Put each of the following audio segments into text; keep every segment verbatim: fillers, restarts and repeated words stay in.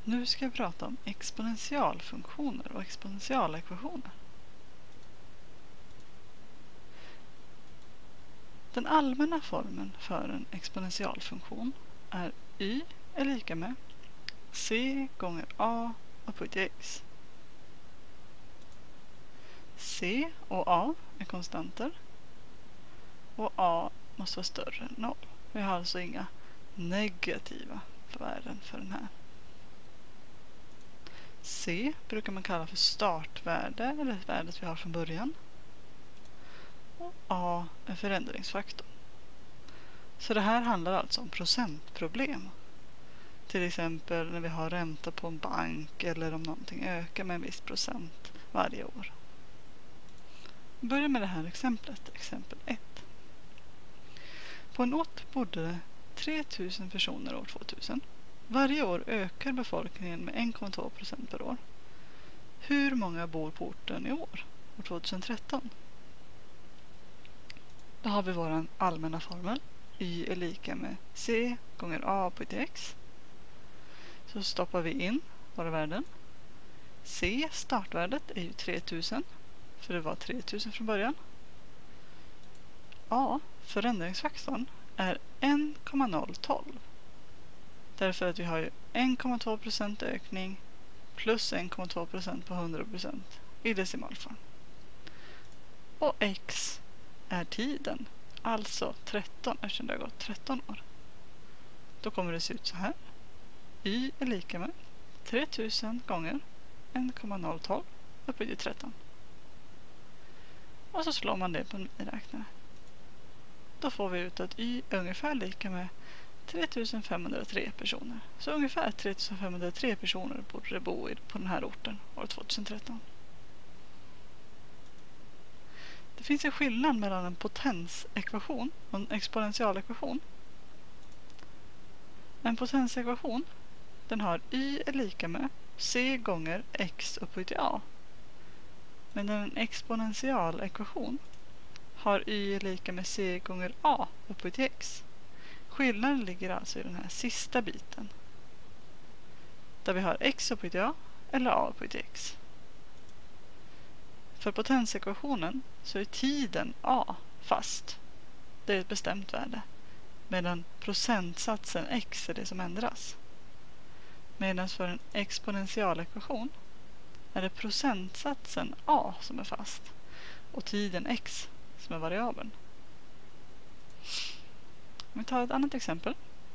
Nu ska jag prata om exponentialfunktioner och exponentialekvationer. Den allmänna formeln för en exponentialfunktion är y är lika med c gånger a upphöjt till x. C och a är konstanter och a måste vara större än noll. Vi har alltså inga negativa värden för den här. C brukar man kalla för startvärde eller värdet vi har från början. Och a är förändringsfaktorn. Så det här handlar alltså om procentproblem. Till exempel när vi har ränta på en bank eller om någonting ökar med en viss procent varje år. Vi börjar med det här exemplet, exempel ett. På en ort bodde det tre tusen personer år tvåtusen. Varje år ökar befolkningen med en komma två procent per år. Hur många bor på orten i år, år tjugotretton? Då har vi vår allmänna formel. Y är lika med c gånger a på till x. Så stoppar vi in våra värden. C, startvärdet, är ju tre tusen. För det var tre tusen från början. A, förändringsfaktorn, är en komma noll tolv. Därför att vi har ju en komma två procent ökning plus en komma två procent på hundra procent i decimalform. Och x är tiden, alltså tretton, eftersom det har gått tretton år. Då kommer det se ut så här. Y är lika med tre tusen gånger en komma noll tolv upphöjt till tretton. Och så slår man det på en miniräknare. Då får vi ut att y är ungefär lika med tre tusen femhundratre personer. Så ungefär tre tusen femhundratre personer borde bo på den här orten år tjugotretton. Det finns en skillnad mellan en potensekvation och en exponentialekvation. En potensekvation, den har y är lika med c gånger x upphöjt till a. Men en exponentialekvation har y är lika med c gånger a upphöjt till x. Skillnaden ligger alltså i den här sista biten. Där vi har x upphöjt till a eller a upphöjt till x. För potensekvationen så är tiden a fast. Det är ett bestämt värde. Medan procentsatsen x är det som ändras. Medan för en exponentialekvation är det procentsatsen a som är fast. Och tiden x som är variabeln. Om vi tar ett annat exempel.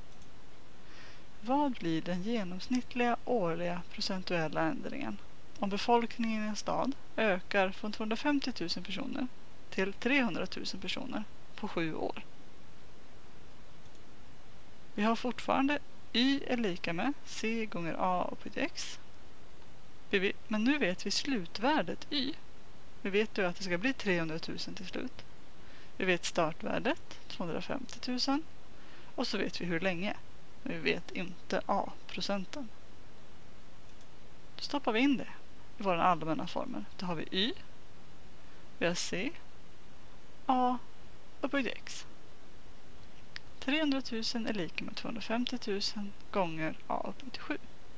Vad blir den genomsnittliga årliga procentuella ändringen om befolkningen i en stad ökar från tvåhundrafemtio tusen personer till trehundra tusen personer på sju år? Vi har fortfarande y är lika med c gånger a upphöjt till x. Men nu vet vi slutvärdet y. Vi vet ju att det ska bli trehundra tusen till slut. Vi vet startvärdet, tvåhundrafemtio tusen. Och så vet vi hur länge. Men vi vet inte a-procenten. Då stoppar vi in det i vår allmänna formel. Då har vi y. Vi har c. A upphöjt till x. trehundra tusen är lika med tvåhundrafemtio tusen gånger a upphöjt till sju.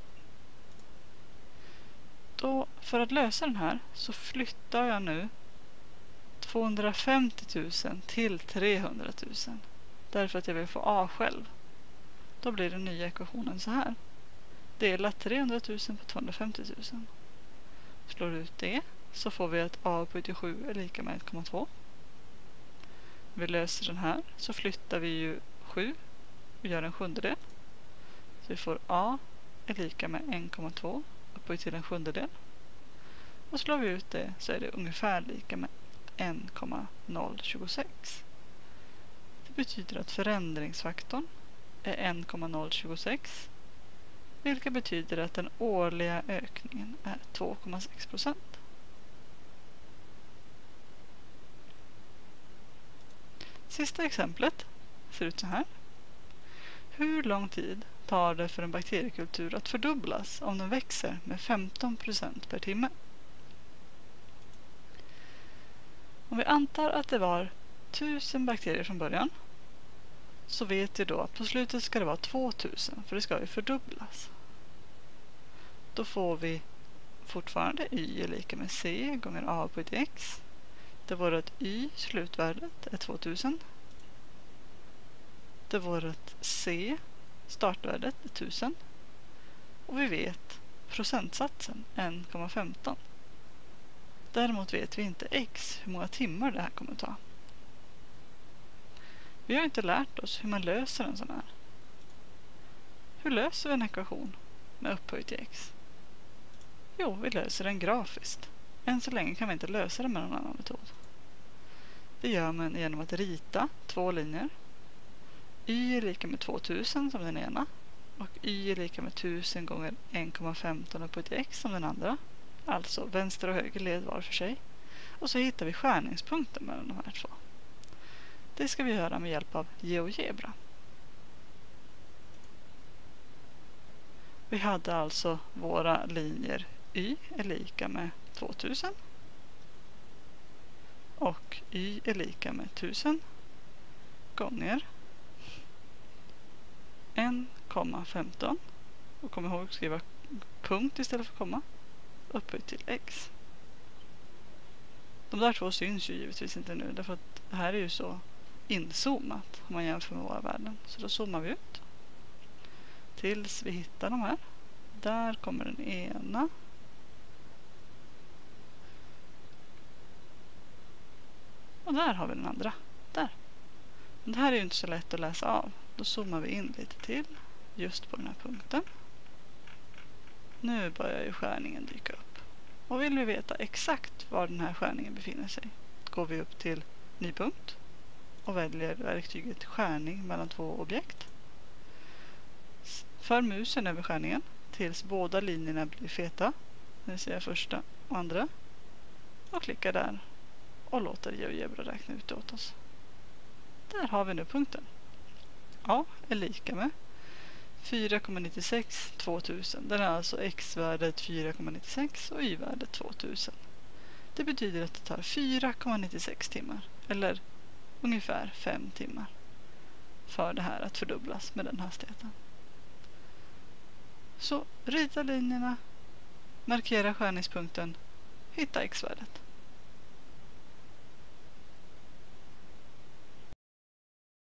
Då, för att lösa den här så flyttar jag nu tvåhundrafemtio tusen till trehundra tusen. Därför att jag vill få a själv. Då blir den nya ekvationen så här. Dela trehundra tusen på tvåhundrafemtio tusen. Slår ut det så får vi att a upphöjt till sju är lika med ett komma två. Vi löser den här så flyttar vi ju sju och gör en sjundedel. Så vi får a är lika med ett komma två upphöjt till en sjundedel. Och slår vi ut det så är det ungefär lika med ett komma noll tjugosex. Det betyder att förändringsfaktorn är ett komma noll tjugosex. Vilket betyder att den årliga ökningen är två komma sex procent. Sista exemplet ser ut så här. Hur lång tid tar det för en bakteriekultur att fördubblas om den växer med femton procent per timme? Om vi antar att det var tusen bakterier från början så vet vi då att på slutet ska det vara tvåtusen för det ska ju fördubblas. Då får vi fortfarande y är lika med c gånger a upphöjt x. Det vårt y, slutvärdet, är tvåtusen. Det vårt c, startvärdet, är tusen. Och vi vet procentsatsen, en komma femton. Däremot vet vi inte x, hur många timmar det här kommer ta. Vi har inte lärt oss hur man löser en sån här. Hur löser vi en ekvation med upphöjt till x? Jo, vi löser den grafiskt. Än så länge kan vi inte lösa det med någon annan metod. Det gör man genom att rita två linjer. Y är lika med tvåtusen som den ena. Och y är lika med tusen gånger en komma femton upphöjt till x som den andra. Alltså vänster och höger led var för sig. Och så hittar vi skärningspunkten mellan de här två. Det ska vi göra med hjälp av GeoGebra. Vi hade alltså våra linjer y är lika med tvåtusen. Och y är lika med tusen gånger en komma femton. Och kom ihåg att skriva punkt istället för komma. Upphöjt till x. De där två syns ju givetvis inte nu. Därför att det här är ju så inzoomat om man jämför med våra värden. Så då zoomar vi ut. Tills vi hittar de här. Där kommer den ena. Och där har vi den andra. Där. Men det här är ju inte så lätt att läsa av. Då zoomar vi in lite till. Just på den här punkten. Nu börjar ju skärningen dyka upp. Och vill vi veta exakt var den här skärningen befinner sig, går vi upp till ny punkt och väljer verktyget skärning mellan två objekt. För musen över skärningen tills båda linjerna blir feta, det vill säga första och andra, och klickar där och låter GeoGebra räkna ut åt oss. Där har vi nu punkten. A är lika med fyra komma nittiosex tvåtusen. Den är alltså x-värdet fyra komma nittiosex och y-värdet tvåtusen. Det betyder att det tar fyra komma nittiosex timmar, eller ungefär fem timmar, för det här att fördubblas med den hastigheten. Så rita linjerna, markera skärningspunkten, hitta x-värdet.